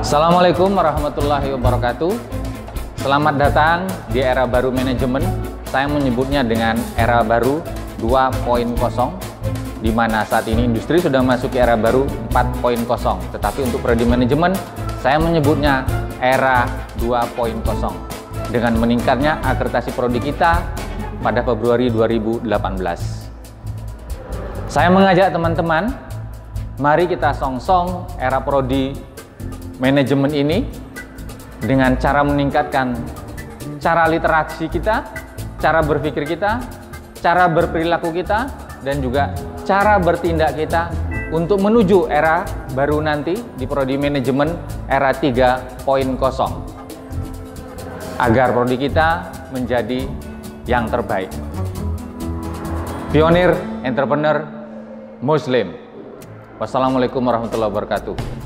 Assalamualaikum warahmatullahi wabarakatuh. Selamat datang di era baru manajemen. Saya menyebutnya dengan era baru 2.0, di mana saat ini industri sudah masuk ke era baru 4.0. Tetapi untuk prodi manajemen, saya menyebutnya era 2.0 dengan meningkatnya akreditasi prodi kita pada Februari 2018. Saya mengajak teman-teman, mari kita song-song era prodi manajemen ini dengan cara meningkatkan cara literasi kita, cara berpikir kita, cara berperilaku kita, dan juga cara bertindak kita untuk menuju era baru nanti di prodi manajemen era 3.0 agar prodi kita menjadi yang terbaik. Pionir, entrepreneur, Muslim. Wassalamualaikum warahmatullahi wabarakatuh.